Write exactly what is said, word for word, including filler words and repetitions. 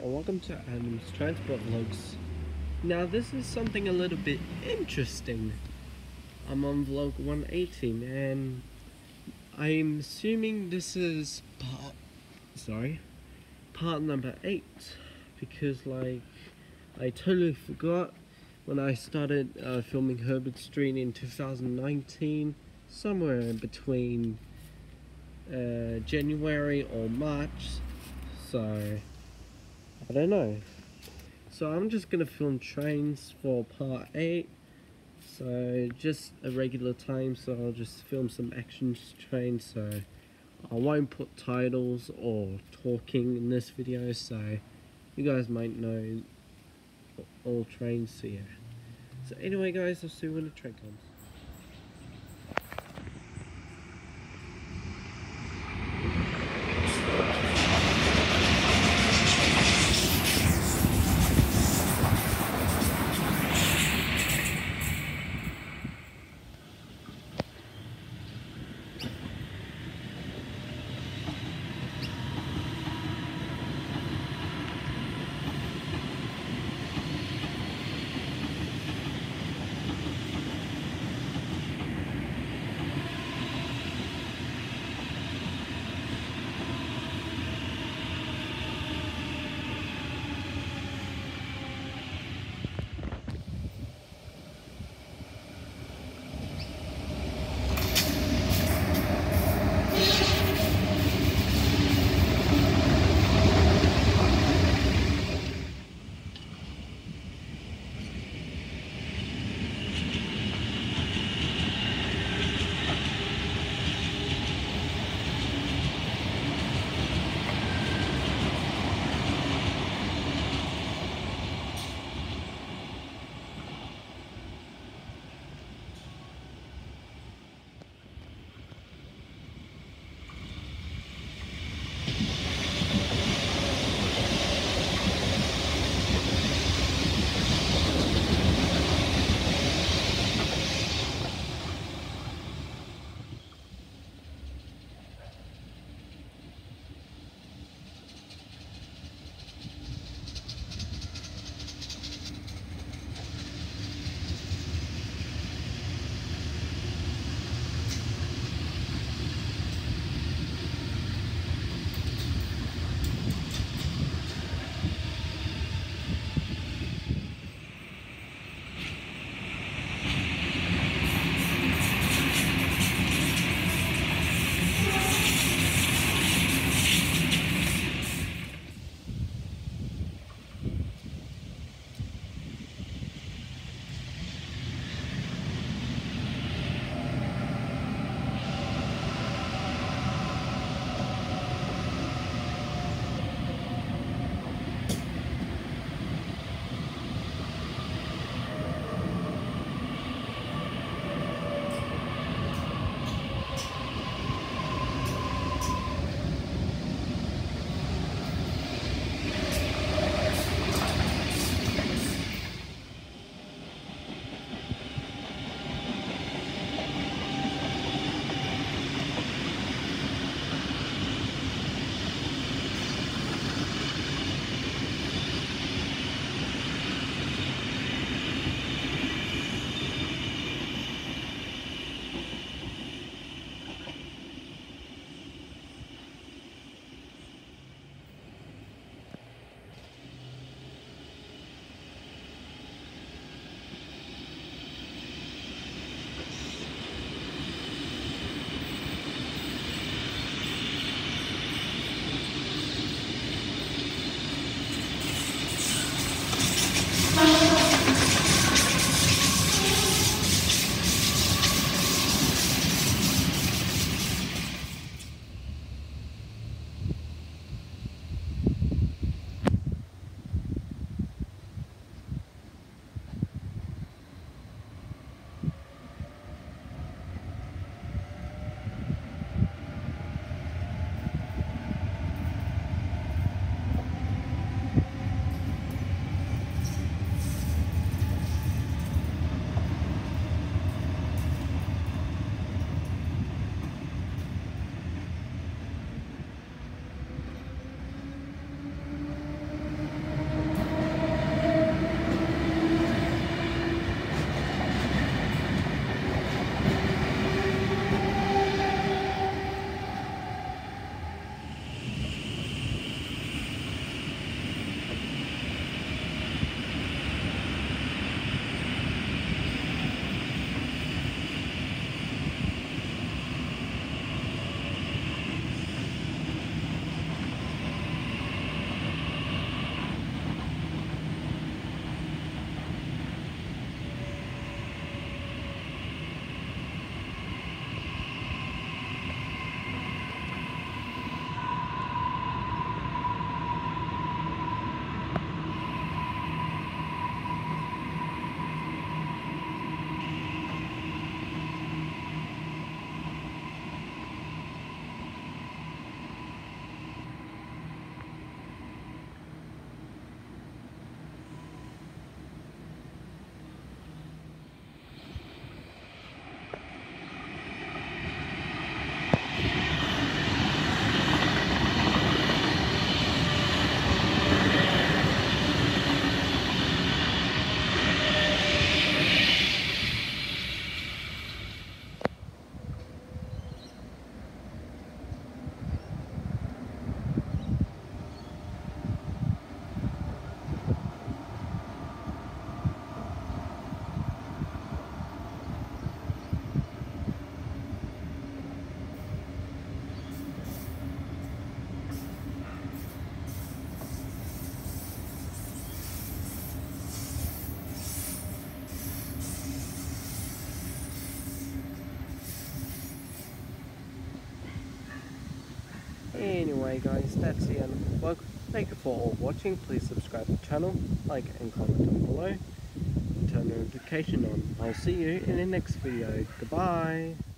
and welcome to Adam's Transport Vlogs. Now this is something a little bit interesting. I'm on vlog one eighteen and I'm assuming this is part, sorry, part number eight, because like I totally forgot when I started uh, filming Herbert Street in two thousand nineteen, somewhere in between uh, January or March, so I don't know. So I'm just gonna film trains for part eight. So just a regular time, so I'll just film some action trains, so I won't put titles or talking in this video, so you guys might know all trains, so yeah. So anyway guys, I'll see you when the train comes. Anyway guys, that's the end of the vlog. Thank you for all watching. Please subscribe to the channel, like and comment down below, turn notification on. I'll see you in the next video. Goodbye.